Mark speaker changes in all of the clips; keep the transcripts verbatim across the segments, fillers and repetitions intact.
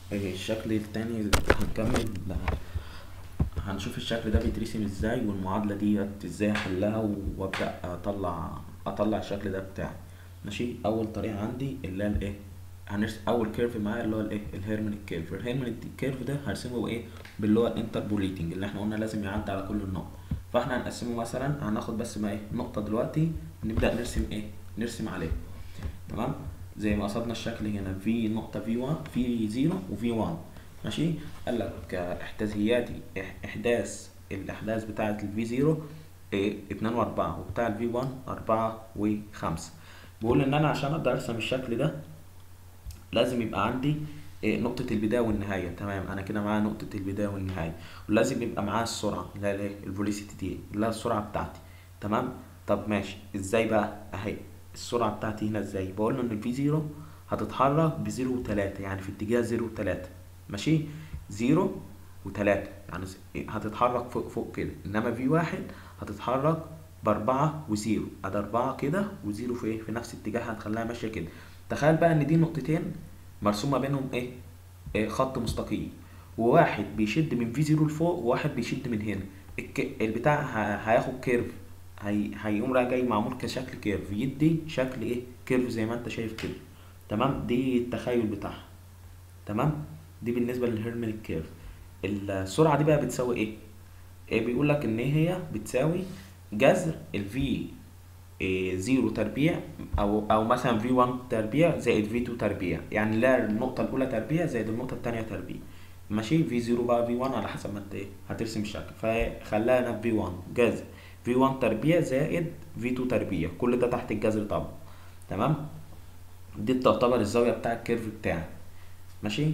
Speaker 1: إيه الشكل التاني هنكمل، هنشوف الشكل ده بيترسم ازاي والمعادلة ديت ازاي احلها، وابدأ اطلع اطلع الشكل ده بتاعي. ماشي. اول طريقة عندي اللي هي الايه، هنرسم اول كيرف معايا اللي هو الايه الهيرمنت كيرف. الهيرمنت كيرف ده هرسمه بايه؟ باللي هو الانتربوليتنج اللي احنا قلنا لازم يعدي على كل النقط. فاحنا هنقسمه مثلا، هناخد بس ما ايه نقطة دلوقتي نبدأ نرسم ايه نرسم عليه. تمام. زي ما قصدنا الشكل هنا في نقطة في واحد في صفر وفي واحد. ماشي. قال لك احداثيات احداث الاحداث بتاعة الفي صفر اتنين واربعة، وبتاع الفي واحد اربعة وخمسة. بيقول ان انا عشان اقدر ارسم الشكل ده لازم يبقى عندي إيه، نقطة البداية والنهاية. تمام. أنا كده معايا نقطة البداية والنهاية، ولازم يبقى معايا السرعة اللي هي الايه الفيلوسيتي دي اللي هي السرعة بتاعتي. تمام. طب ماشي، ازاي بقى؟ اهي السرعة بتاعتي هنا ازاي؟ بقول له ان الفي صفر هتتحرك بزيرو وتلاتة، يعني في اتجاه زيرو وتلاتة. ماشي. زيرو وتلاتة يعني هتتحرك فوق فوق كده، انما في واحد هتتحرك بأربعة وزيرو، ادي أربعة كده وزيرو في ايه في نفس اتجاهها، هتخليها ماشية كده. تخيل بقى ان دي نقطتين مرسوم ما بينهم ايه, إيه خط مستقيم، وواحد بيشد من في صفر لفوق وواحد بيشد من هنا. الك... البتاع ه... هياخد كيرف، هي... هيقوم رايح جاي معمول كشكل كيرف، يدي شكل ايه كيرف زي ما انت شايف كده. تمام. دي التخيل بتاعها. تمام. دي بالنسبه للهيرمن كيرف. السرعه دي بقى بتساوي ايه؟ إيه بيقول لك ان هي بتساوي جذر الفي إيه زيرو تربيع، او او مثلا في واحد تربيع زائد في اتنين تربيع، يعني لا النقطه الاولى تربيع زائد النقطه الثانيه تربيع. ماشي. في صفر بقى في واحد على حسب ما انت ايه هترسم الشكل، فخلاها هنا في واحد جذر في واحد تربيع زائد في اتنين تربيع، كل ده تحت الجذر طبعا. تمام. دي تعتبر الزاويه بتاع الكيرف بتاعي. ماشي.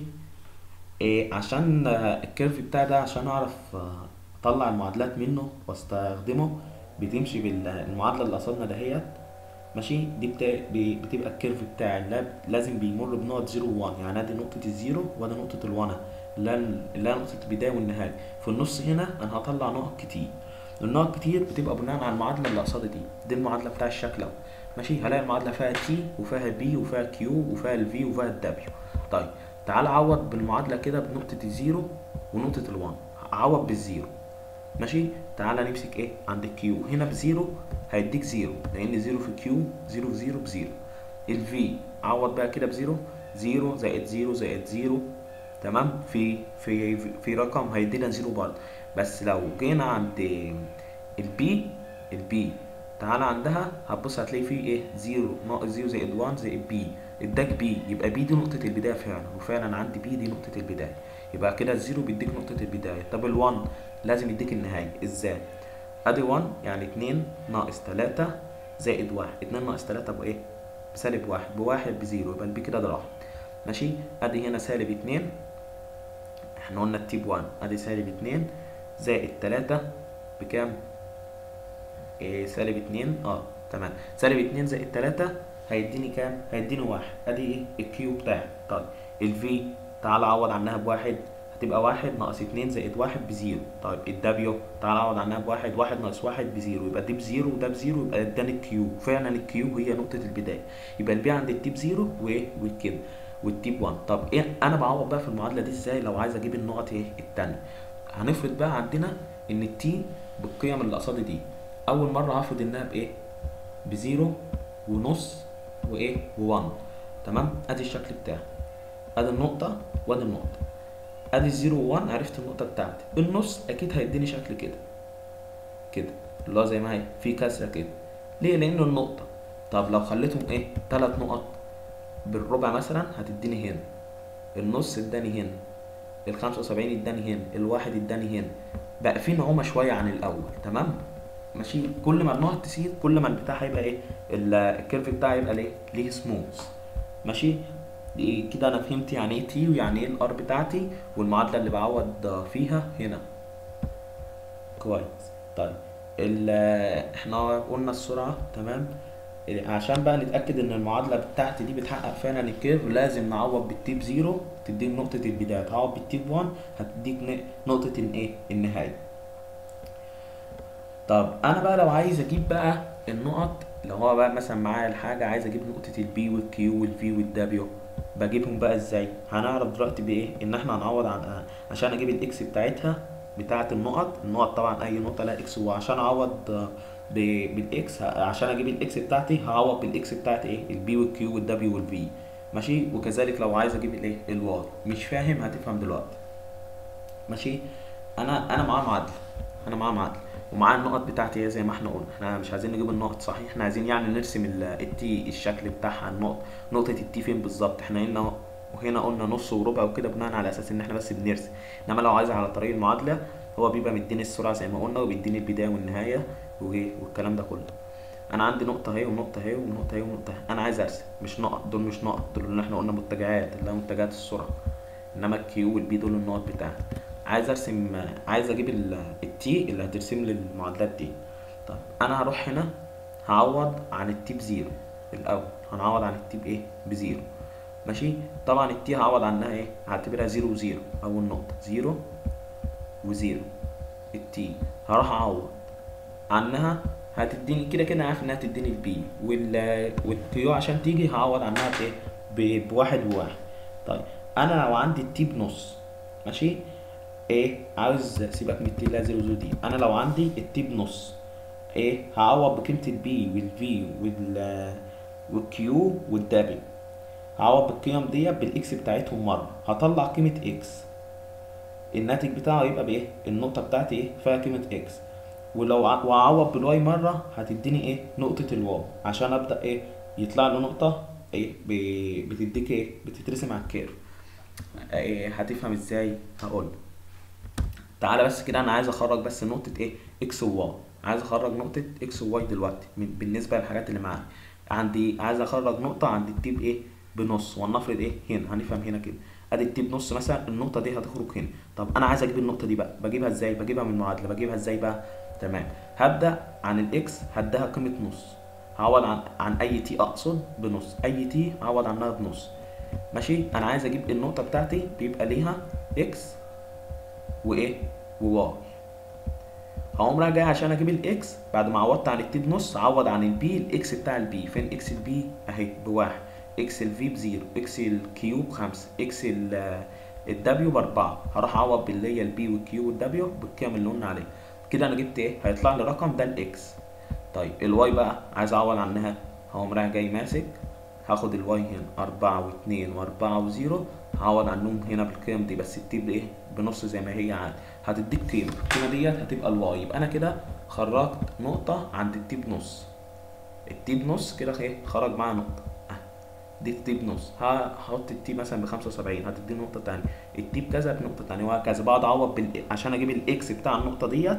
Speaker 1: إيه عشان آه، الكيرف بتاعي ده عشان اعرف آه، اطلع المعادلات منه واستخدمه، بتمشي بالمعادله اللي قصدنا دهيت. ماشي. دي بتا... بي- بتبقى الكيرف بتاعي اللاب لازم بيمر بنقط صفر و1، يعني ادي نقطة الزيرو وادي نقطة الوانا اللي هي اللي هي نقطة البداية والنهاية. في النص هنا انا هطلع نقط كتير. النقط كتير بتبقى بناء على المعادلة اللي قصادي دي. دي المعادلة بتاع الشكل اهو. ماشي. هلاقي المعادلة فيها تي وفيها بي وفيها كيو وفيها الفي وفيها الدبليو. طيب تعال عوض بالمعادلة كده بنقطة الزيرو ونقطة الوان. عوض بالزيرو. ماشي. تعالى نمسك ايه عند الكيو هنا بزيرو، هيديك زيرو لان زيرو في كيو زيرو في زيرو بزيرو. الفي عوض بقى كده بزيرو، زيرو زائد زيرو زائد زيرو. تمام. في في في رقم هيدينا زيرو برضه. بس لو جينا عند البي البي تعالى عندها هتبص هتلاقي فيه ايه زيرو ناقص زيرو زائد واحد زائد بي، اداك بي، يبقى بي دي نقطة البداية فعلا، وفعلا عندي بي دي نقطة البداية. يبقى كده الزيرو بيديك نقطة البداية. طب ال1 لازم يديك النهاية ازاي؟ ادي واحد يعني اتنين ناقص تلاتة زائد واحد، اتنين ناقص تلاتة بايه؟ بسالب واحد، بواحد بزيرو، يبقى البي كده ده راح. ماشي. ادي هنا سالب اتنين، احنا قلنا التيب واحد، ادي سالب اتنين زائد تلاتة بكام؟ إيه سالب اتنين اه تمام. سالب اتنين زائد تلاتة هيديني كام؟ هيديني واحد. ادي ايه الكيو بتاعي. طيب الفي تعال عوض عنها بواحد، هتبقى واحد ناقص اتنين زائد واحد بزيرو. طيب الدبليو تعال عوض عنها بواحد، واحد ناقص واحد بزيرو، يبقى دي بزيرو وده بزيرو، يبقى اداني الكيو. فعلا الكيو هي نقطة البداية. يبقى البي عند التيب زيرو وايه وكده والتيب واحد. طب ايه انا بعوض بقى في المعادلة دي ازاي لو عايز اجيب النقط ايه التانية؟ هنفرض بقى عندنا ان التي بالقيم اللي قصادي دي. اول مره هفرض انها بايه؟ بزيرو ونص وايه وواحد. تمام. ادي الشكل بتاعي، ادي النقطه وادي النقطه، ادي الزيرو وواحد، عرفت النقطه بتاعتي. النص اكيد هيديني شكل كده كده اللي هو زي ما هي في كسره كده. ليه؟ لانه النقطه. طب لو خليتهم ايه ثلاث نقط بالربع مثلا هتديني هنا، النص اداني هنا، ال خمسة وسبعين اداني هنا، الواحد اداني هنا. بقى في نعومه شويه عن الاول. تمام. ماشي. كل ما النقط تزيد كل ما البتاع هيبقى ايه ال- الكيرف بتاعي يبقى ليه ليه سموث. ماشي. دي كده انا فهمت يعني ايه تي ويعني ايه الار بتاعتي والمعادله اللي بعوض فيها هنا. كويس. طيب ال احنا قلنا السرعه. تمام. عشان بقى نتاكد ان المعادله بتاعتي دي بتحقق فعلا الكيرف لازم نعوض بالتيب زيرو تديك نقطه البدايه، تعوض بالتيب واحد هتديك ن- نقطه الايه النهايه. طب انا بقى لو عايز اجيب بقى النقط، لو هو بقى مثلا معايا الحاجه عايز اجيب نقطه البي والكيو والفي والدبليو، بجيبهم بقى ازاي؟ هنعرف دلوقتي بايه ان احنا هنعوض عن، عشان اجيب الاكس بتاعتها بتاعه النقط النقط طبعا اي نقطه لها اكس، وعشان اعوض ب- بالاكس، عشان اجيب الاكس بتاعتي هعوض بالاكس بتاعت ايه البي والكيو والدبليو والفي. ماشي. وكذلك لو عايز اجيب الايه الواي. مش فاهم؟ هتفهم دلوقتي. ماشي. انا انا معاه معادله انا معاه معادله ومعاه النقط بتاعتي هي زي ما احنا قلنا. احنا مش عايزين نجيب النقط صحيح، احنا عايزين يعني نرسم ال- التي الشكل بتاعها، النقط نقطه التي فين بالظبط. احنا هنا وهنا قلنا نص وربع وكده بناء على اساس ان احنا بس بنرسم. انما لو عايز على طريق المعادله هو بيبقى مديني السرعه زي ما قلنا، وبيديني البدايه والنهايه وايه والكلام ده كله. انا عندي نقطه اهي ونقطه اهي ونقطه اهي ونقطه اهي. انا عايز ارسم مش نقط، دول مش نقط، دول اللي احنا قلنا متجهات اللي هي متجهات السرعه. انما الكيو والبي دول النقط بتاعتي. عايز ارسم، عايز اجيب التي اللي هترسم لي المعادلات دي. طب انا هروح هنا هعوض عن التي بزيرو الاول. هنعوض عن التي بايه بزيرو. ماشي. طبعا التي هعوض عنها ايه، هعتبرها زيرو وزيرو. اول نقطه زيرو وزيرو. التي هروح اعوض عنها هتديني كده كده، عارف انها هتديني البي وال والكيو. عشان تيجي هعوض عنها بايه ب- بواحد وواحد. طيب انا لو عندي التي بنص، ماشي، ايه عاوز سيبك من التي اللي هي زيرو زيرو دي. انا لو عندي التي بنص، ايه هعوض بقيمه البي والفي وال والكيو والدبليو. هعوض بالقيم دي بالاكس بتاعتهم مره، هطلع قيمه اكس. الناتج بتاعه يبقى بايه النقطه بتاعتي ايه فيها قيمه اكس. ولو ع- واعوض بالواي مره هتديني ايه نقطه الواو. عشان ابدا ايه يطلع له نقطه ايه ب- بتديك ايه بتترسم على الكيرف. إيه هتفهم ازاي؟ هقول. تعالى بس كده، انا عايز اخرج بس نقطه ايه اكس وواي. عايز اخرج نقطه اكس وواي دلوقتي من- بالنسبه للحاجات اللي معايا. عندي عايز اخرج نقطه عند التي بايه بنص. ولنفرض ايه هنا هنفهم هنا كده. ادي التي بنص مثلا، النقطه دي هتخرج هنا. طب انا عايز اجيب النقطه دي بقى، بجيبها ازاي؟ بجيبها من المعادله. بجيبها ازاي بقى؟ تمام. هبدا عن الاكس هديها قيمه نص. هعوض عن عن اي تي، اقصد بنص اي تي هعوض عنها بنص. ماشي. انا عايز اجيب النقطه بتاعتي بيبقى ليها اكس وايه وواي. هقوم راجع عشان اجيب الاكس بعد ما عوضت عن التي بنص، عوض عن البي. الاكس بتاع البي فين؟ اكس البي اهي بواحد، اكس الفي بزيرو، اكس الكيو بخمسة، اكس الدبليو باربعة. هروح اعوض باللي هي البي والكيو والدبليو بالقيم اللي قلنا عليها. كده انا جبت ايه هيطلع لي رقم ده الاكس. طيب الواي بقى عايز اعوض عنها. هقوم رايح جاي ماسك، هاخد الواي هنا أربعة واتنين وأربعة وزيرو. هعوض عنهم هنا بالقيم دي بس التي بإيه بنص زي ما هي عادي. هتديك قيمة، القيمة ديت هتبقى الواي. يبقى أنا كده خرجت نقطة عند التي بنص. التي بنص كده ايه خرج معايا نقطة. اه دي التي بنص. هحط التي مثلا بخمسة وسبعين هتديني نقطة تانية. التي بكذا بنقطة تانية وهكذا. بقعد أعوض بال... عشان أجيب الإكس بتاع النقطة ديت.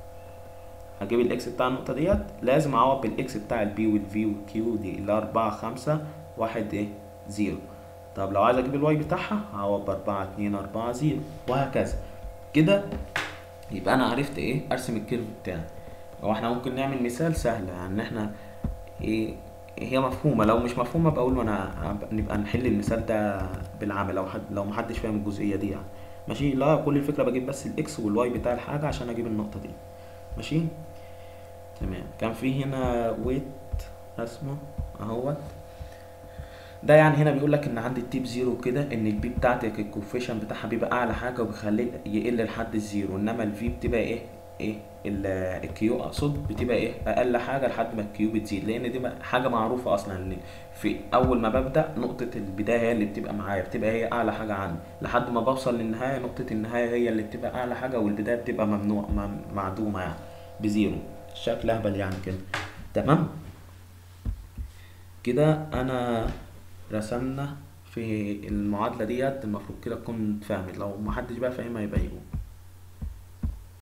Speaker 1: هجيب الاكس بتاع النقطة ديت لازم اعوض بالاكس بتاع البي والفي والكيو دي اللي اربعة خمسة واحد ايه زيرو. طب لو عايز اجيب الواي بتاعها هعوض باربعة اتنين اربعة زيرو وهكذا. كده يبقى انا عرفت ايه ارسم الكيرف بتاعي. هو احنا ممكن نعمل مثال سهل يعني احنا ايه هي مفهومة. لو مش مفهومة بقول له انا نبقى نحل المثال ده بالعمل لو حد لو محدش فاهم الجزئية دي يعني. ماشي. لا كل الفكرة بجيب بس الاكس والواي بتاع الحاجة عشان اجيب النقطة دي. ماشي. تمام. كان في هنا ويت رسمه اهوت. ده يعني هنا بيقول لك ان عند التيب زيرو كده ان البي بتاعتك الكوفيشن بتاعها بيبقى اعلى حاجه وبيخليه يقل لحد الزيرو. انما الفي بتبقى ايه ايه ال- الكيو اقصد بتبقى ايه اقل حاجه لحد ما الكيو بتزيد. لان دي بقى حاجه معروفه اصلا ان في اول ما ببدا نقطه البدايه هي اللي بتبقى معايا، بتبقى هي اعلى حاجه عندي لحد ما بوصل للنهايه. نقطه النهايه هي اللي بتبقى اعلى حاجه والبدايه بتبقى ممنوع مم- معدومه يعني بزيرو. الشكل اهبل يعني كده. تمام. كده انا رسمنا في المعادله ديت. المفروض كده تكون فاهمت. لو محدش بقى فاهمها يبقى يقول.